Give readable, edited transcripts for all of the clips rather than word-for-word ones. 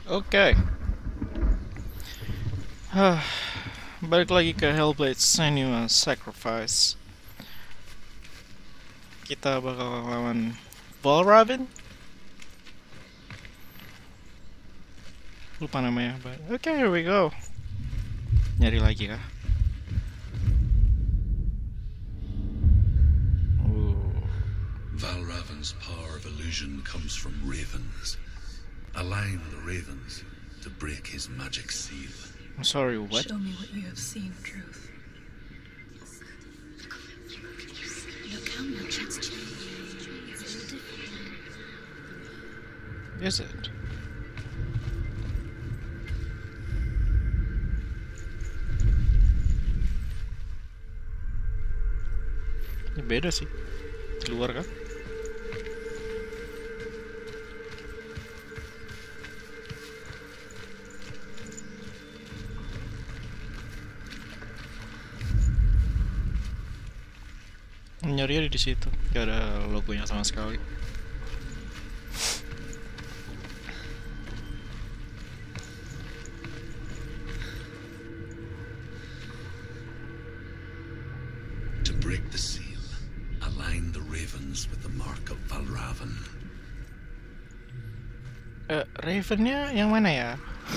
Oke. Balik lagi ke Hellblade: Senua's Sacrifice. Kita bakal lawan Valravn. Lupa namanya. Oke, here we go. Nyari lagi kah? Valravn's power of illusion comes from ravens. Align the ravens to break his magic seal. I'm sorry, what? Show me what you have seen, Truth. Look how much it's changed. It's all different. Is it? Ini beda sih. Keluar kan? Nyari di situ, gak ada logonya sama sekali. To break the seal, align the ravens with the mark of Valravn. Ravennya yang mana ya?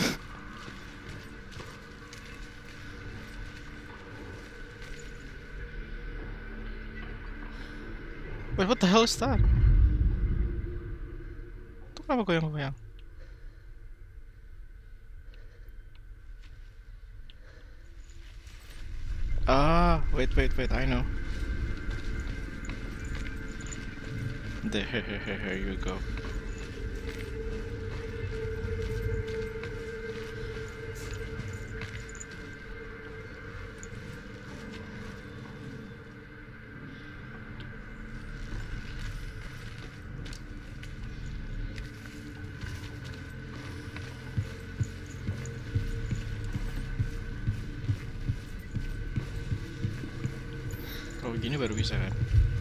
Wait, what the hell is that? Itu kenapa goyang-goyang? Wait, I know. There you go. Kalau begini baru bisa kan?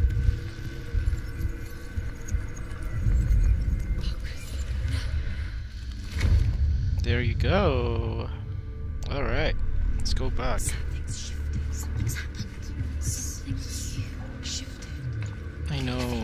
There you go. All right, let's go back. Something's shifted. Something's happened. Something new shifted. I know.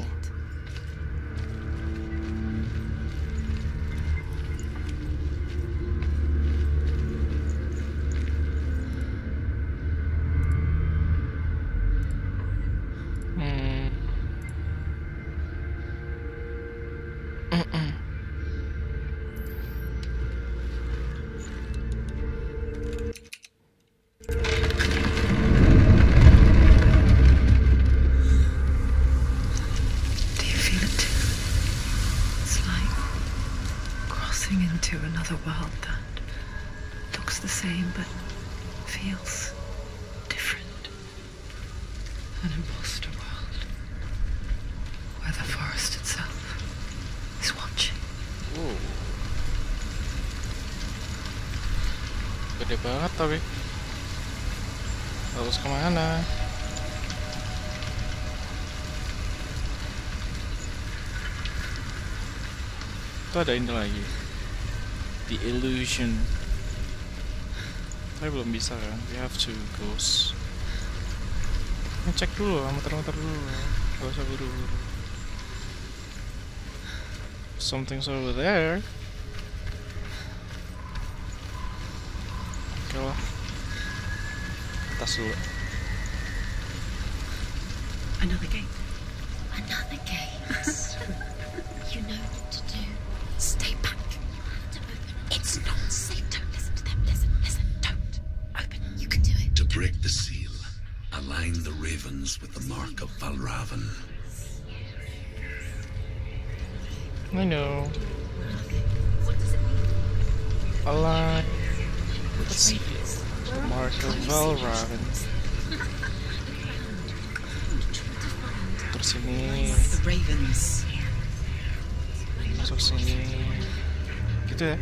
Into another world that looks the same but feels different. An imposter world where the forest itself is watching. Gede banget tapi. Harus kemana? Itu ada ini lagi. The illusion. Tapi belum bisa kan? We have to go. Ngecek dulu, muter-muter dulu. Gak usah buru-buru. Something's over there. Oke lah. Atas dulu. Another gate. Another gate. You know what to do. Stay back. It's not safe. Don't listen to them. Listen. Don't. Open. You can do it. To break the seal, align the ravens with the mark of Valravn. I know. What does it mean? Align. Let's see. Mark of Valravn. Terus ini The ravens. masuk sini. Gitu ya.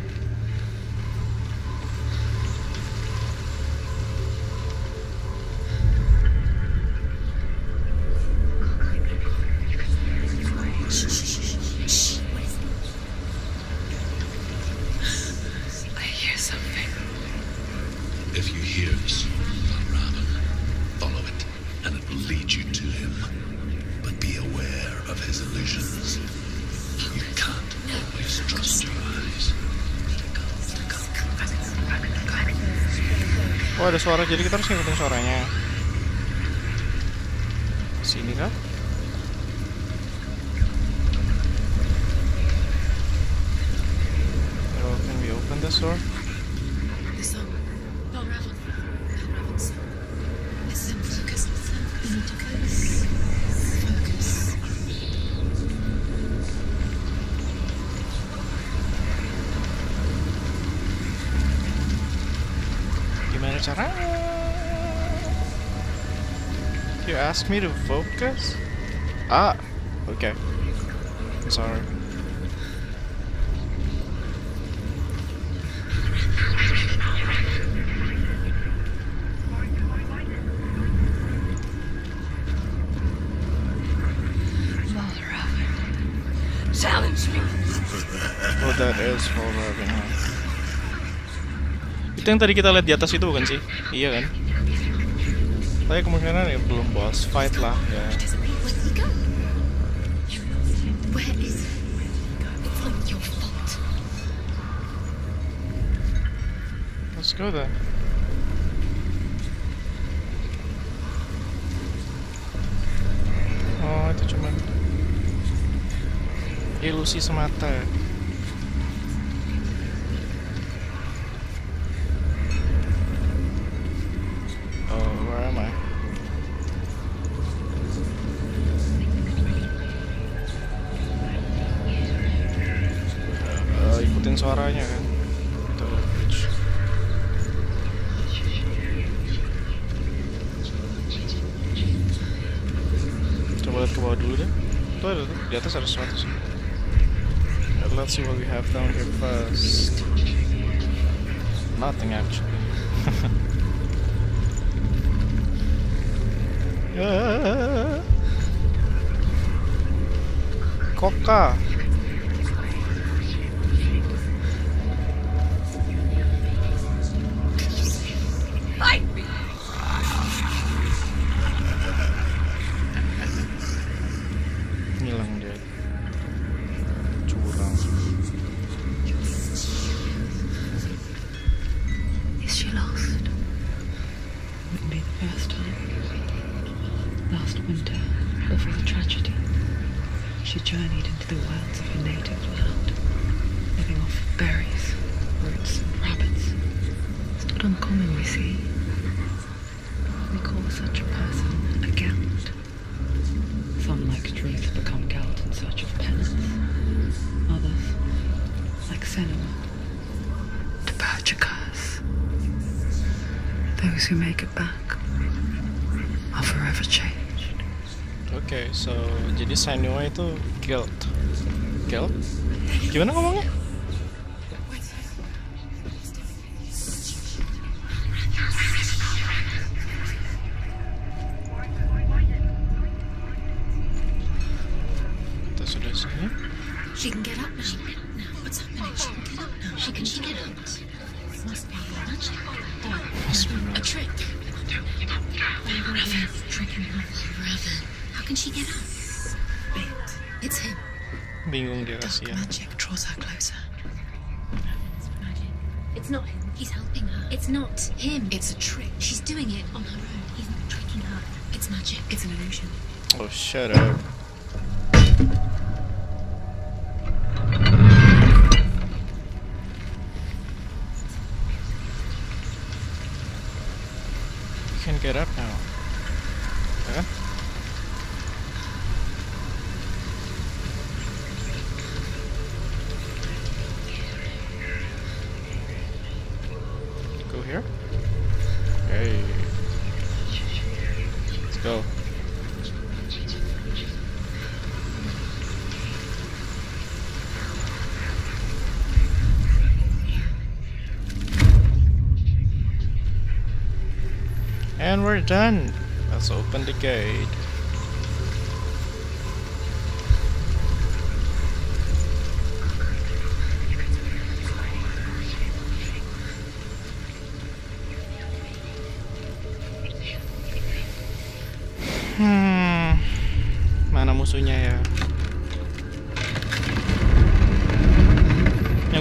these illusions. You can't always trust your eyes. Oh, ada suara, jadi kita harus ngikutin suaranya. Sini kan? Oh, can we open this door? The song. Balravan. Balravan's song. Listen, focus. You need to focus. Focus. Gimana caranya? You asked me to focus? Ah, okay. I'm sorry. Challenge me. Oh, that is Balravan, huh? Itu yang tadi kita lihat di atas itu bukan sih? Iya kan? Tapi kemungkinan ya belum boss fight lah ya. Where did he go? Where is he? It's not your fault. Let's go then. Oh, itu cuman ilusi semata. Oh, where am I? Ikutin suaranya kan. Tuh. Coba lihat ke bawah dulu deh. Tuh ada tuh, di atas ada sesuatu sih. Let's see what we have down here first. Nothing actually. Coca. Fight me. Ngilang dia. Curang. Is she lost? Wouldn't be the first time. Last winter, before the tragedy, she journeyed into the wilds of her native land, living off berries, roots, and rabbits. It's not uncommon, we see. We call such a person a Gelt. Some, like Druth, become Gelt in search of penance. Others, like Senua, to purge a curse. Those who make it back are forever changed. Oke, so jadi Senua itu Gelt. Gelt? Gimana ngomongnya? Kita sudah sini. She can get up now. What's happening? She can get up now. She can get up. Must be magic. Must be A magic. trick. Raven. Tricking her. Raven. How can she get up? Wait. It's him. Bingung dia Dark kasihan. magic draws her closer. It's magic. It's not him. He's helping her. It's not him. It's a trick. She's doing it on her own. He's not tricking her. It's magic. It's an illusion. Oh, shut up. You can get up now. Ya kan? Go here? Hey. Let's go. And we're done. Let's open the gate. Mana musuhnya ya?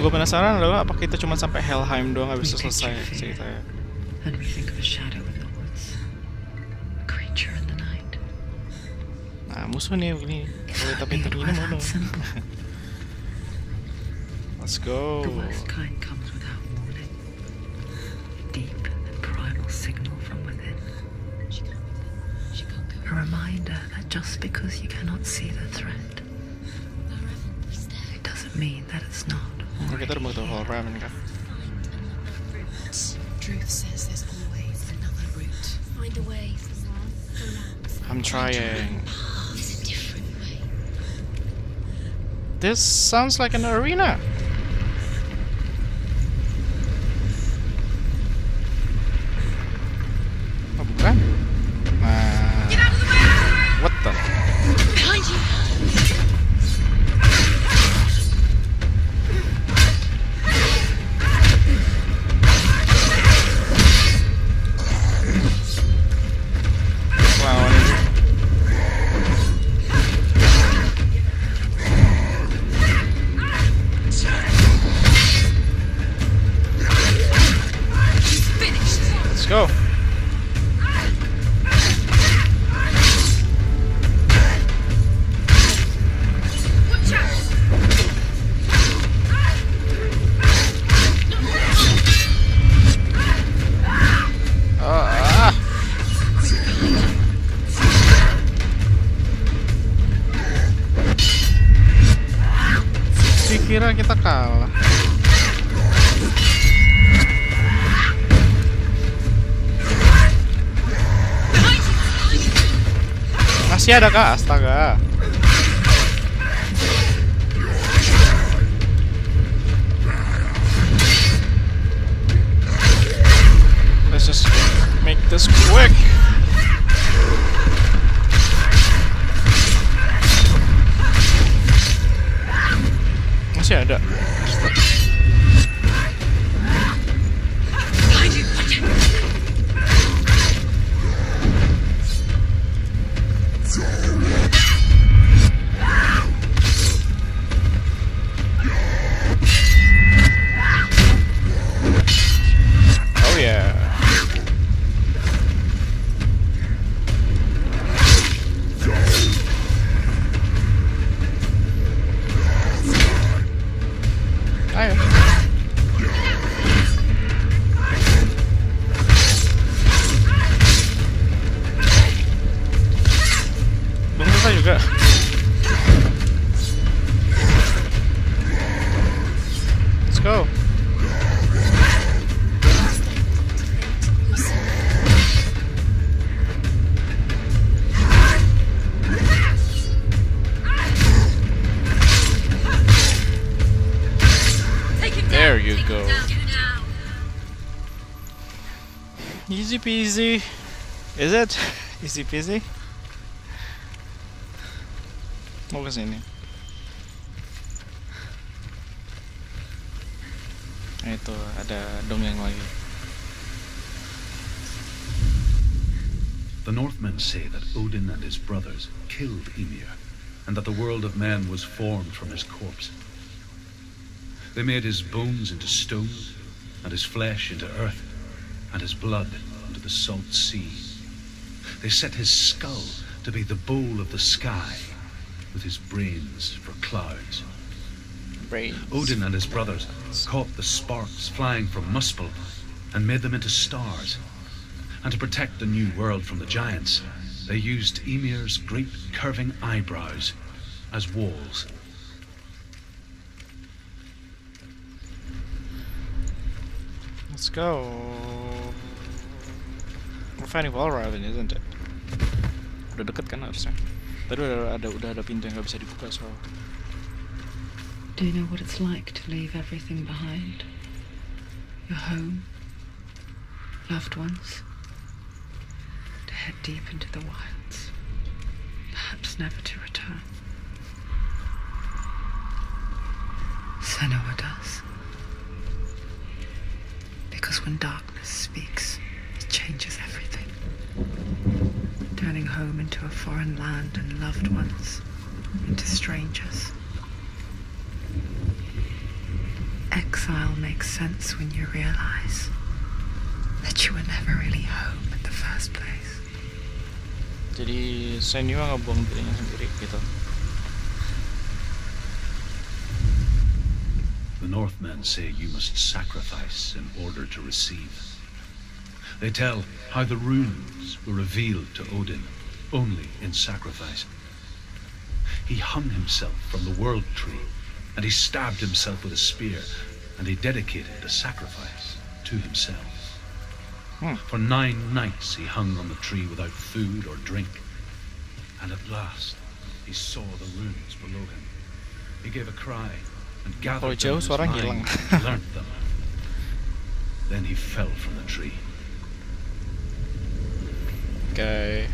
gue penasaran adalah apakah kita cuma sampai Helheim doang habis itu selesai ceritanya. And we think of a shadow in the woods, a creature in the night. Nah, musuh nih begini. Kalau kita pintar gini mau dong. Let's go. The worst kind comes without warning. A deep and primal signal from within. She can't go. A reminder that just because you cannot see the threat, The Revan was there. it doesn't mean that it's not. Oh, kita udah mau ketemu Helheim kan? Find another route. Truth says there's always another route. Find a way around. I'm trying. There's a different way. This sounds like an arena. Oh, bukan? Nah. What the? Behind you! Lawan ini. Let's go. Kira kita kalah. Masih ada kah? Astaga. Let's just make this quick. Masih ada. Oh yeah. Ayo. Belum selesai juga. Let's go. There you go. Easy peasy. Is it? Easy peasy? Mau ke sini. Itu ada dongeng lagi. The Northmen say that Odin and his brothers killed Ymir, and that the world of men was formed from his corpse. They made his bones into stone, and his flesh into earth, and his blood into the salt sea. They set his skull to be the bowl of the sky, with his brains for clouds. Brains. Odin and his brothers caught the sparks flying from Muspel and made them into stars. And to protect the new world from the giants, they used Ymir's great curving eyebrows as walls. Let's go. We're fighting Valravn, isn't it? Udah deket kan harusnya. Tadi udah ada pintu yang nggak bisa dibuka soal. Do you know what it's like to leave everything behind? Your home, loved ones, to head deep into the wilds, perhaps never to return. Senua does. Because when darkness speaks, it changes everything. Turning home into a foreign land and loved ones into strangers. exile makes sense when you realize that you were never really home in the first place. Jadi Senua ngebuang dirinya sendiri gitu. The Northmen say you must sacrifice in order to receive. They tell how the runes were revealed to Odin only in sacrifice. He hung himself from the world tree, and he stabbed himself with a spear, and he dedicated the sacrifice to himself. For 9 nights he hung on the tree without food or drink, and at last he saw the runes below him. He gave a cry and gathered them in his mind and learnt them. Then he fell from the tree. Okay.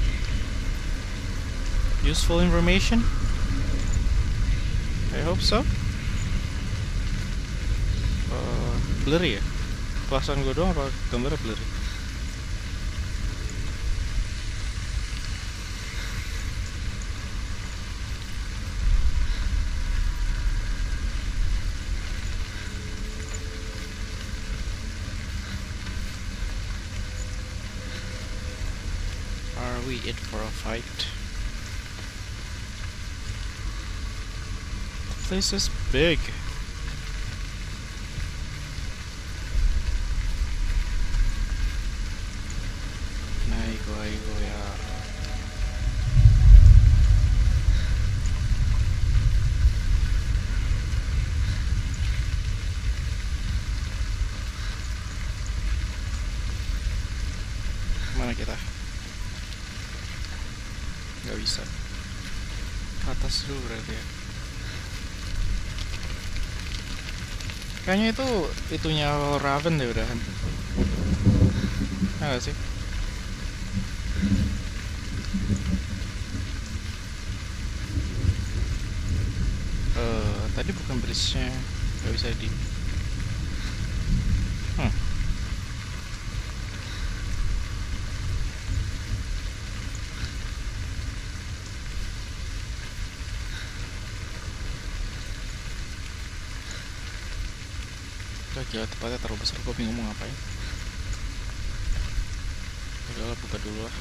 Useful information? I hope so. Blurry ya? Perasaan gue doang apa gambarnya blurry? Are we it for a fight? The place is big. Aigo ya. Mana kita? Gak bisa. Ke atas dulu berarti ya. Kayaknya itu itunya Raven deh udahan. Enggak sih? Tadi bukan bridge-nya, nggak bisa di. Gila tempatnya terlalu besar, gue bingung mau ngapain. Udahlah, buka dulu lah.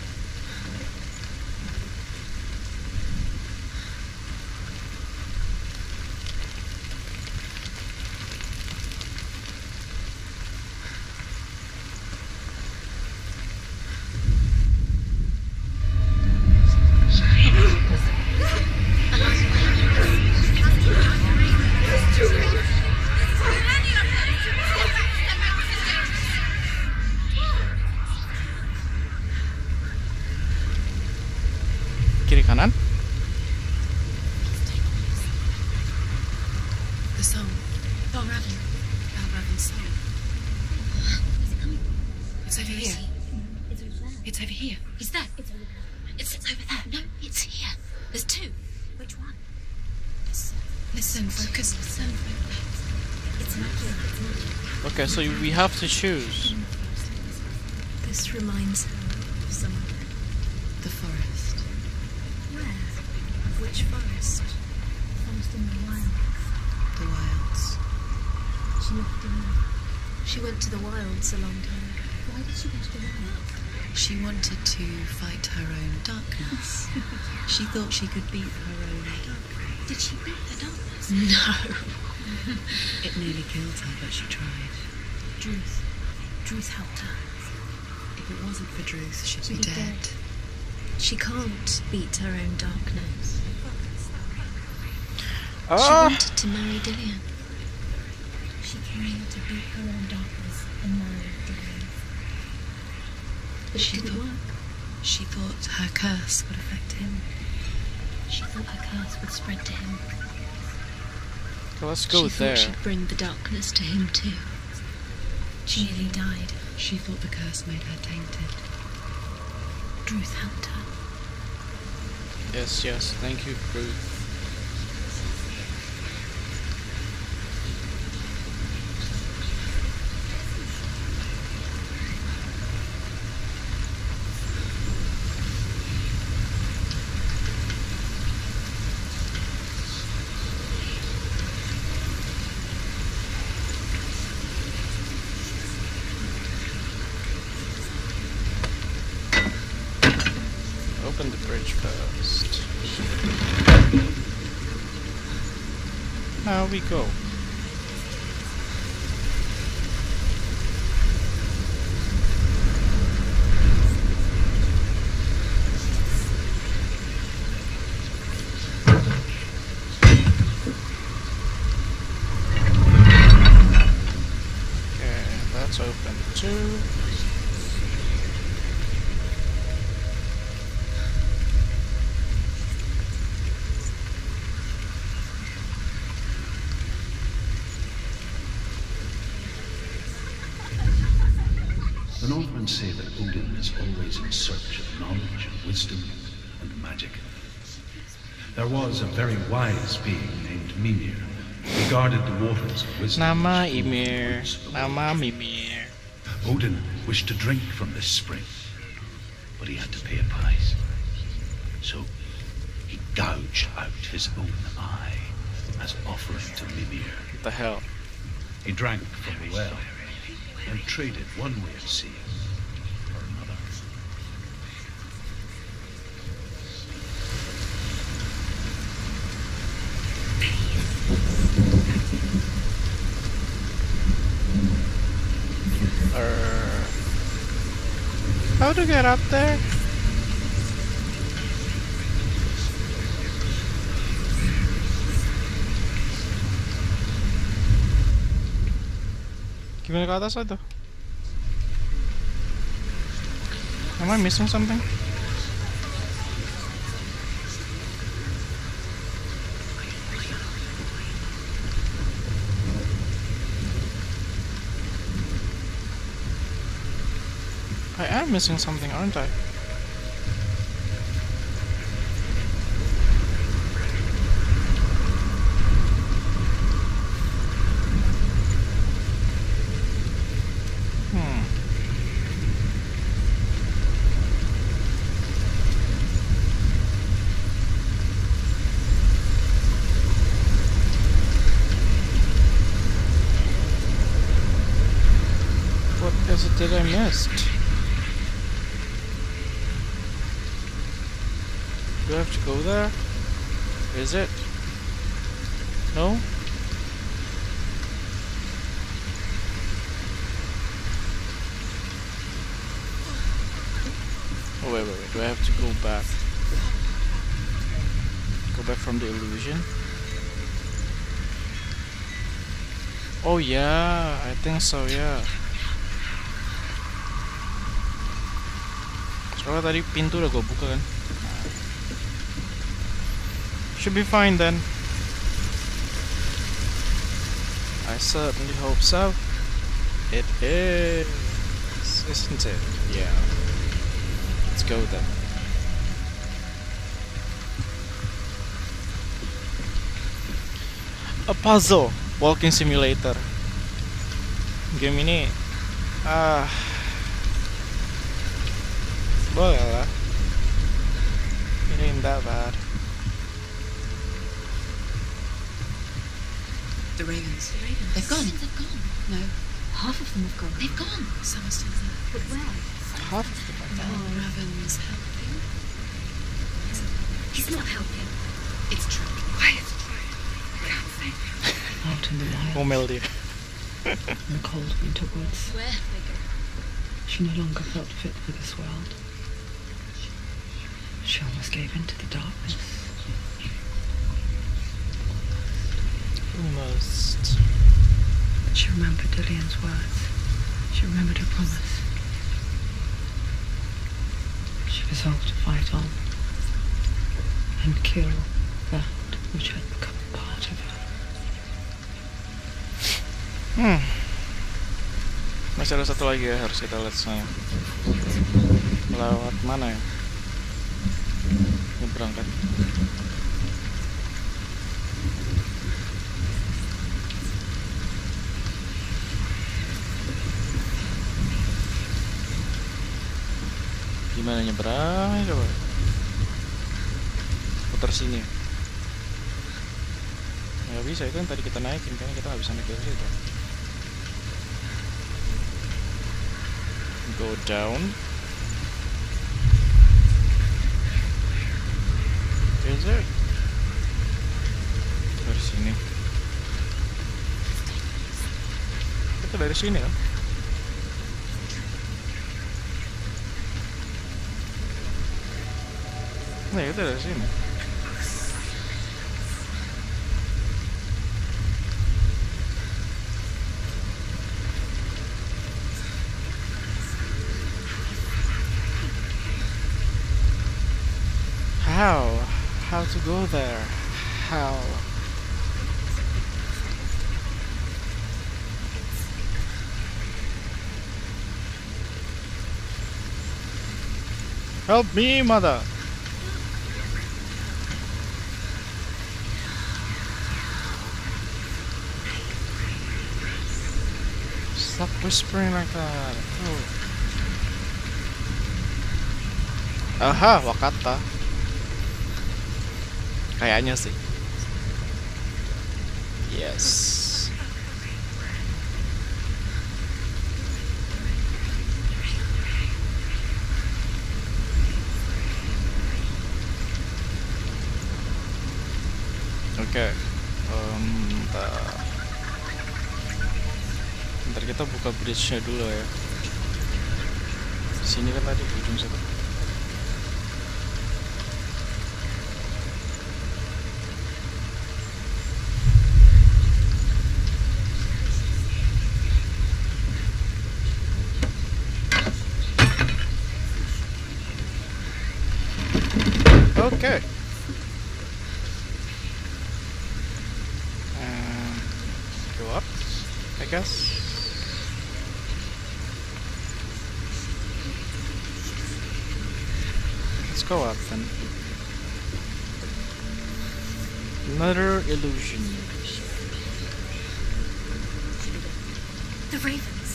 Kiri kanan. The song. Raven. Raven's song. It's over here. It's over here. Is that? It's over there. It's over there. No, it's here. There's 2. Which one? Listen, focus. Listen. It's not here. It's not here. Okay, so we have to choose. This reminds her of somewhere. The forest. Where? Which forest? Forest in the wild. The wilds. She looked in there. She went to the wilds a long time ago. Why did she go to the wild? She wanted to fight her own darkness. She thought she could beat her own darkness. Did she beat the darkness? No. It nearly killed her, but she tried. Druth helped her. If it wasn't for Druth, she'd be She'd be dead. She can't beat her own darkness. She Ah! wanted to marry Dillian. She came to beat her own darkness and marry Dillian. But She it didn't thought- work. She thought her curse would affect him. She thought her curse would spread to him. Okay, let's go she there. thought she'd bring the darkness to him too. She nearly died. She thought the curse made her tainted. Druth helped her. Yes, thank you, Ruth. open the bridge first. Now we go. Okay, that's open too. The Northmen say that Odin is always in search of knowledge and wisdom and magic. There was a very wise being named Mimir who guarded the waters of wisdom. Nama and Ymir. springs of Nama knowledge. Mimir. Odin wished to drink from this spring, but he had to pay a price. So he gouged out his own eye as offering to Mimir. What the hell? He drank from the well and traded one way of seeing for another. How to get up there? Gimana ke atas itu? Am I missing something? I am missing something, aren't I? What is it that I missed? Do I have to go there? Is it? No? Oh wait. Do I have to go back? Go back from the illusion? Oh yeah, I think so, yeah. Soalnya tadi pintu udah gue buka kan. Should be fine then. I certainly hope so. It is, isn't it? Yeah. Let's go then. A puzzle walking simulator. Game ini boleh lah. It ain't that bad. The ravens. They've gone. They've gone. No, Half of them have gone. They've gone. some are still there. But where? Half of them are Oh, Raven's helping. He's not helping. It's true. Quiet. Out in the wild, ngomel dia. in the cold winter woods, Where have they gone? she no longer felt fit for this world. She almost gave in to the darkness. Almost. But she remembered Dillian's words. She remembered her promise. She resolved to fight on and kill that which had become part of her. Masih ada satu lagi ya, harus kita lihat sana. Lewat mana ya? Nyebrang kan? Gimana nyebrang? Coba putar sini. Nggak bisa, itu yang tadi kita naikin, kayaknya kita nggak bisa naik dari situ. Go down. Is it? Dari sini. Itu dari sini kan? Nah, itu dari sini. How to go there? How? Help me, mother! Stop whispering like that. Oh. Aha, Wakata. Kayaknya sih. Yes. Oke. Bentar kita buka bridge-nya dulu ya. Sini kan tadi ujung situ. Okay. Go up, I guess. Let's go up then. Another illusion. The ravens.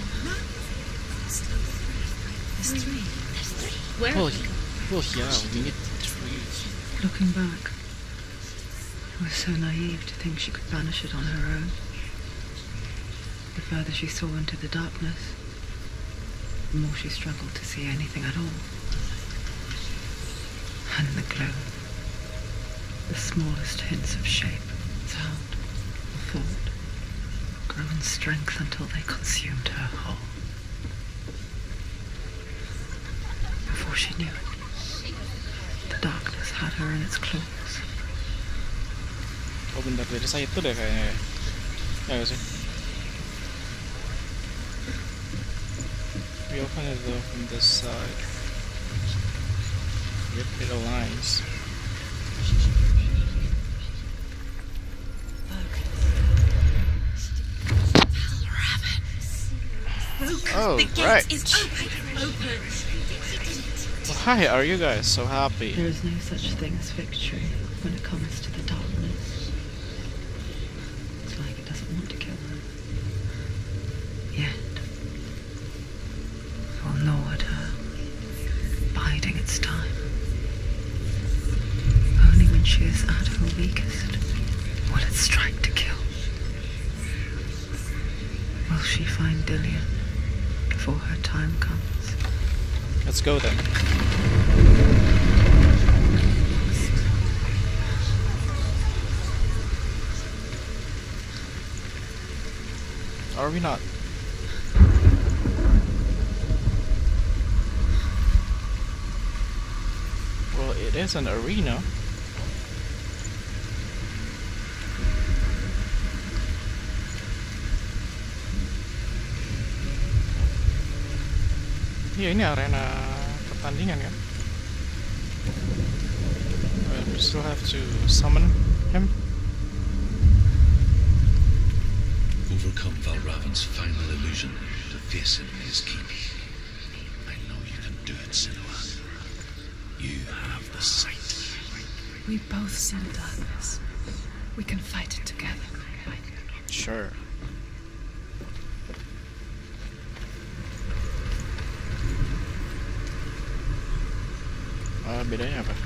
There's three. Where? Oh yeah, we need trees. Looking back, I was so naive to think she could banish it on her own. The further she saw into the darkness, the more she struggled to see anything at all. And the glow, the smallest hints of shape, sound, or thought, grew in strength until they consumed her whole. Before she knew it, the darkness had her in its claws. Oh bentar, dari saya itu deh kayaknya ya. Ya gak sih? We open it though from this side. Yep, it aligns. Oh, the gate right. is open. Well, hi, are you guys so happy? There is no such thing as victory when it comes to the darkness. It's like it doesn't want to kill her. Yet. It will gnaw at her, biding its time. Only when she is at her weakest will it strike to kill. Will she find Dillion before her time comes? Let's go then. Are we not? Well, it is an arena. Iya, ini arena pertandingan kan? We still have to summon him. Overcome Valravan's final illusion to face him in his keep. I know you can do it, Senua. You have the sight. We both see the darkness. We can fight it together. Sure. Bedanya apa?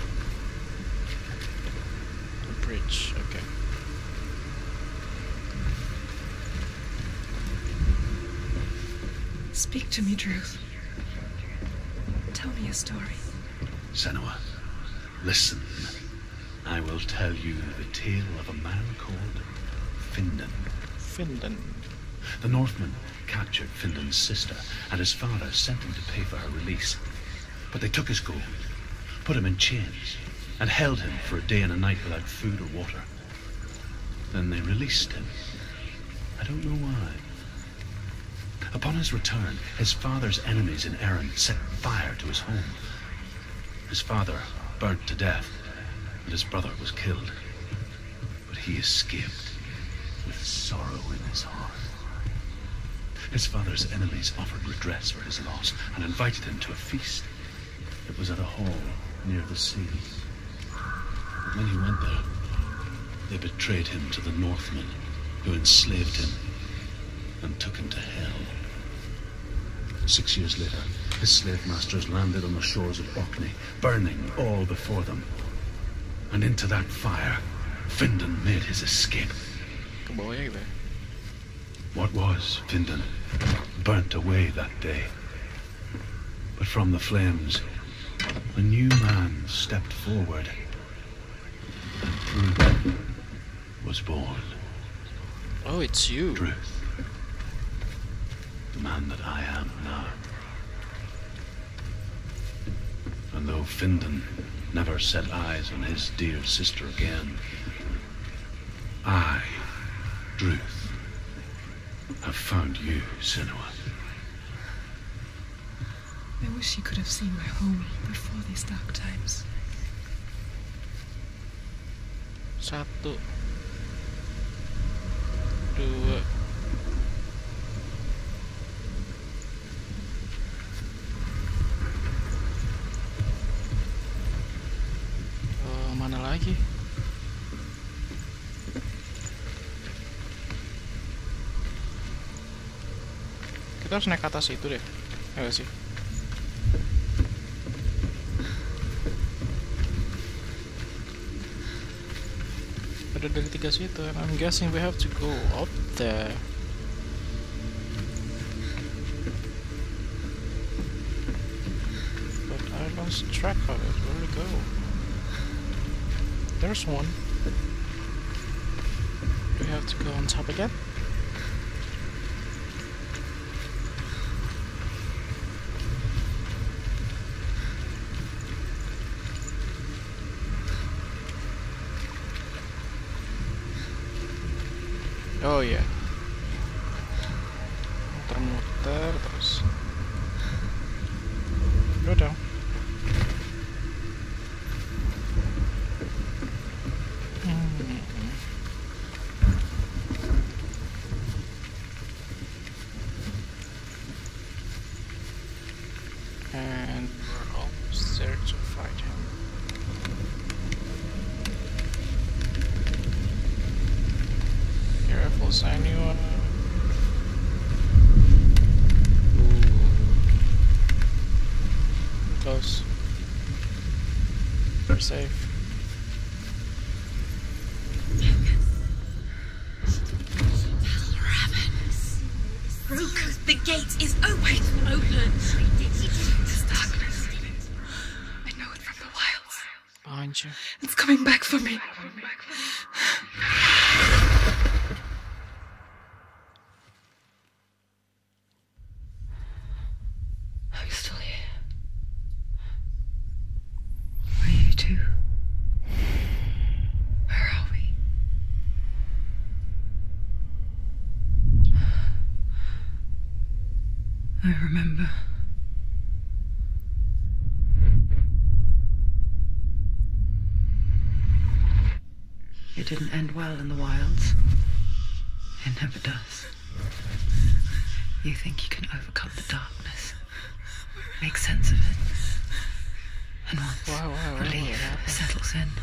A bridge, okay. Speak to me, Druth. Tell me a story. Senua, listen. I will tell you the tale of a man called Findan. Findan. The Northmen captured Findan's sister, and his father sent him to pay for her release. But they took his gold, put him in chains, and held him for a day and a night without food or water. Then they released him. I don't know why. Upon his return, his father's enemies in Erin set fire to his home. His father burnt to death, and his brother was killed. But he escaped with sorrow in his heart. His father's enemies offered redress for his loss and invited him to a feast. It was at a hall near the sea. But when he went there, they betrayed him to the Northmen, who enslaved him and took him to hell. 6 years later, his slave masters landed on the shores of Orkney, burning all before them. And into that fire, Findan made his escape. What was Findan burnt away that day. But from the flames, a new man stepped forward, and Truth was born. Oh, it's you. Truth. The man that I am now. And though Findan never set eyes on his dear sister again, I, Truth, have found you, Senua. I wish you could have seen my home before these dark times. 1, 2. Mana lagi? Kita harus naik ke atas itu deh, ya gak sih? Ada dari 3 situ, and I'm guessing we have to go up there. But I lost track of it. Where to go? There's one. Do we have to go on top again? Oh yeah. Muter-muter terus. Go down. And we're almost there to fight him. Careful, Senua. Ooh. Close. We're safe. Rook, the gate is open. This darkness. I know it from the wilds. Behind you. It's coming back for me. I'm still here. Are you too? Where are we? I remember. It didn't end well in the wilds. It never does. You think you can overcome the darkness, make sense of it, and once relief settles in,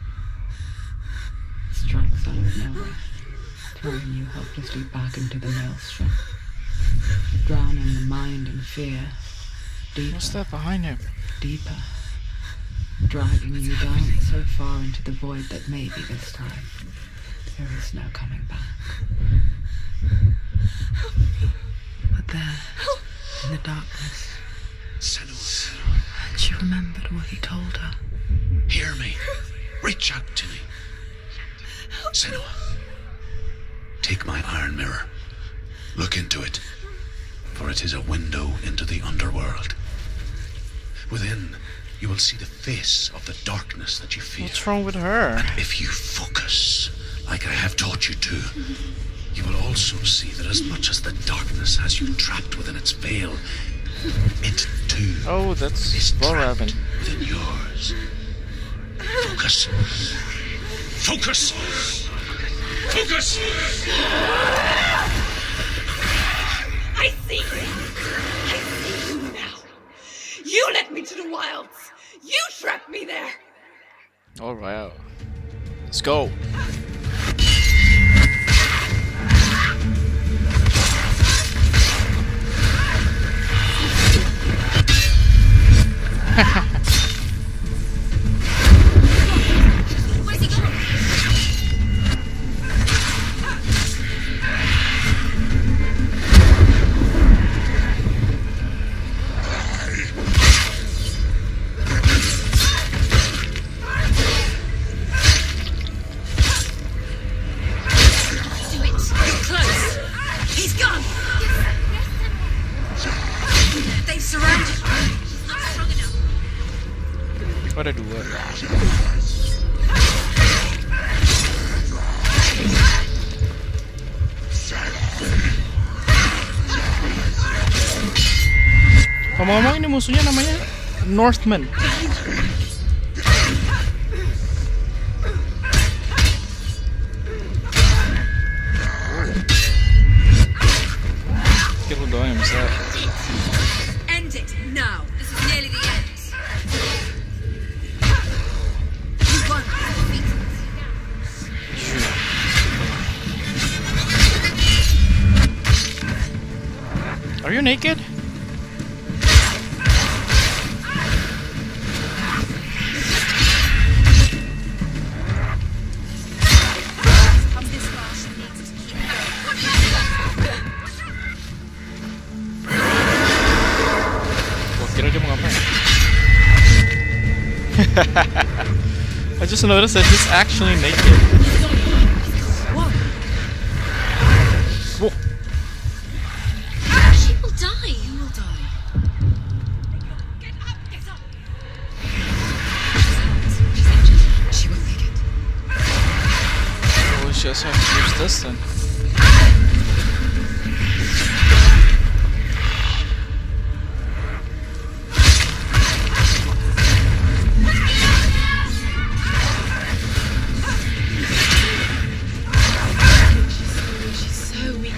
it strikes out of nowhere, throwing you helplessly back into the maelstrom, drowning the mind in fear, deeper. What's that behind him? Deeper, dragging you down so far into the void that maybe this time there is no coming back. But there, in the darkness, Senua, she remembered what he told her. hear me. Reach out to me. Senua, take my iron mirror. Look into it, for it is a window into the underworld. Within, you will see the face of the darkness that you fear. What's wrong with her? And if you focus, like I have taught you to, you will also see that as much as the darkness has you trapped within its veil, it too Oh, that's is Valravn. trapped within yours. Focus. Focus. Focus. I see you. I see you now. You led me to the wilds. You trapped me there. Alright. Let's go. Where's he going? Do it. Close. He's gone. They've surrounded me. Not strong enough. What'd I do? What? Ngomong-ngomong ini musuhnya namanya Northman. Pikir lu doang yang bisa. End it now. This is nearly the end. You won. Are you naked? Come this far, she needs to keep Gua kira dia mau ngapain? I just noticed that he's actually naked. Whoa. She will die. You will die. Get up. Get up. She's injured. She won't make it. Well, we just have to use this then. She's so weak.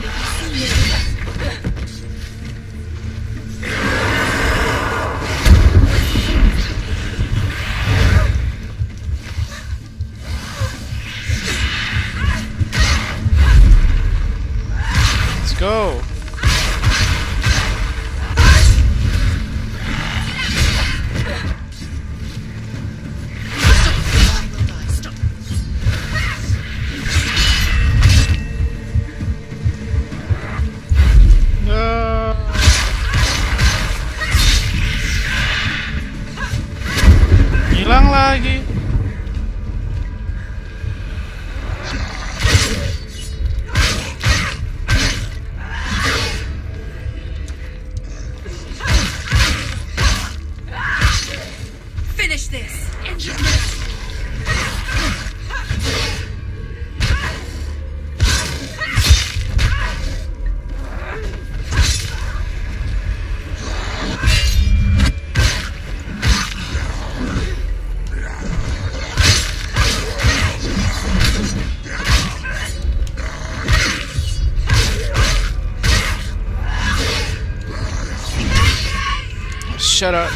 Let's go. No. Hilang lagi. Finish this. End it now. Shut up.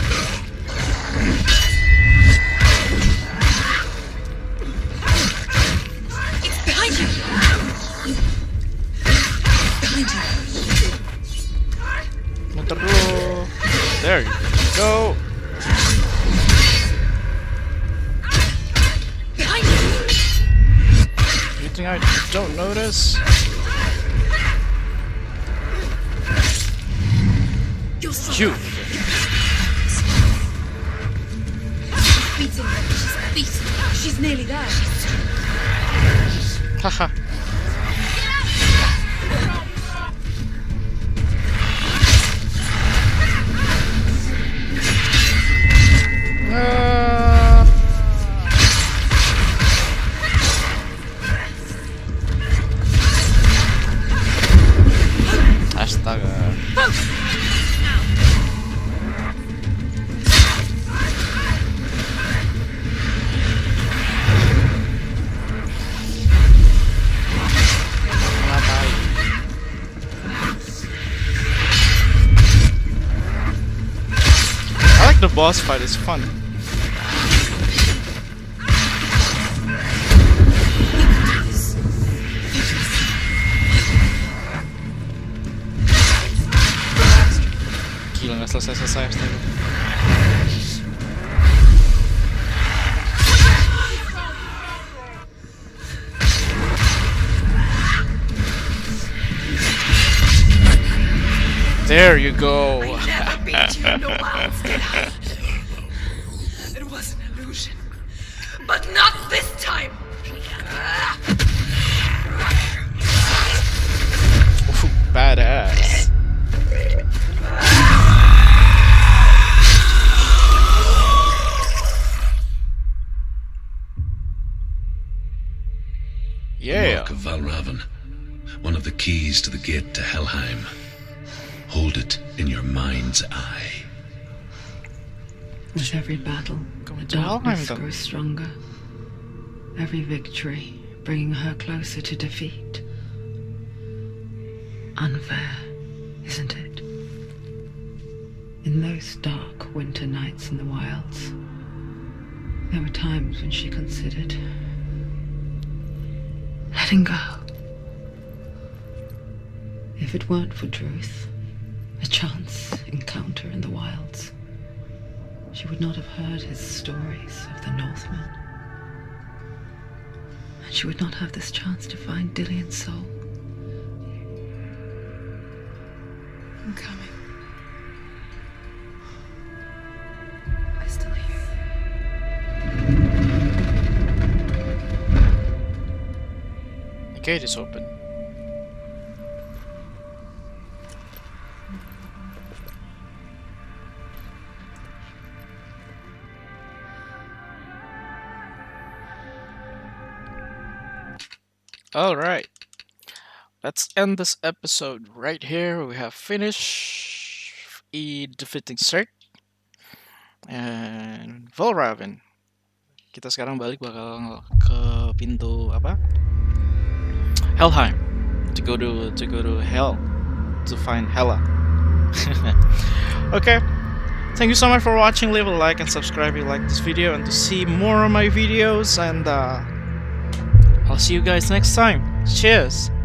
It's behind you. Behind you. Muter dulu. There you go. Behind you. You think I don't notice? You're strong. You. We beating her. She's beating her. She's nearly there. Haha. Astaga. I like the boss fight, it's fun. Gila, nggak selesai-selesai astaga. There you go. I never beat you in the wilds, did I? It was an illusion. But not this time! Ooh, badass. Yeah. Mark of Valravan, one of the keys to the gate to Helheim. Hold it in your mind's eye. With every battle, Going the to Helheim, darkness then. grows stronger. Every victory bringing her closer to defeat. Unfair, isn't it? In those dark winter nights in the wilds, there were times when she considered letting go. If it weren't for Druth, a chance encounter in the wilds, she would not have heard his stories of the Northmen. And she would not have this chance to find Dillion's soul. I'm coming. I still hear you. The gate is open. Alright, let's end this episode right here. We have finished defeating Zerg and Valravan. Kita sekarang balik bakal ke pintu apa? Helheim to go to Hell to find Hela. Okay, thank you so much for watching. Leave a like and subscribe if you like this video, and to see more of my videos, and I'll see you guys next time. Cheers!